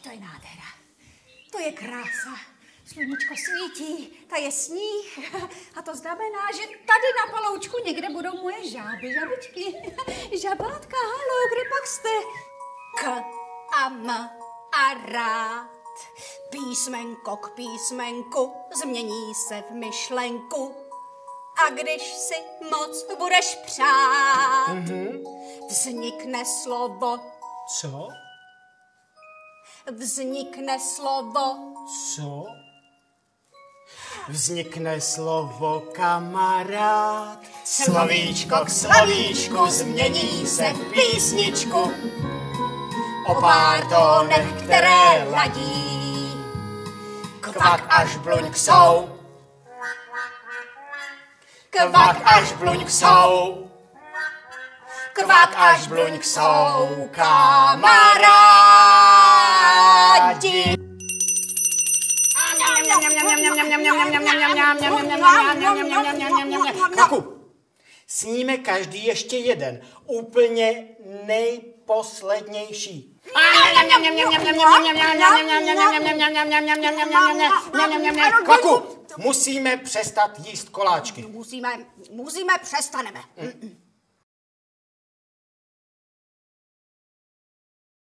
to je nádhera. To je krása. Sluníčko svítí, ta je sníh a to znamená, že tady na paloučku někde budou moje žáby, žabičky. Žabátka, halo, kde pak jste? K a M a rád. Písmenko k písmenku změní se v myšlenku. A když si moc budeš přát, vznikne slovo. Co? Vznikne slovo. Co? Vznikne slovo kamarád. Slovíčko k slovíčku změní se v písničku. O pár tónech, které ladí. Kvak až bluňk jsou. Kvak až bluňk jsou. Kvak až bluňk jsou kamarádi. Kvaku, sníme každý ještě jeden, úplně nejposlednější. Kvaku, musíme přestat jíst koláčky. Musíme, přestaneme.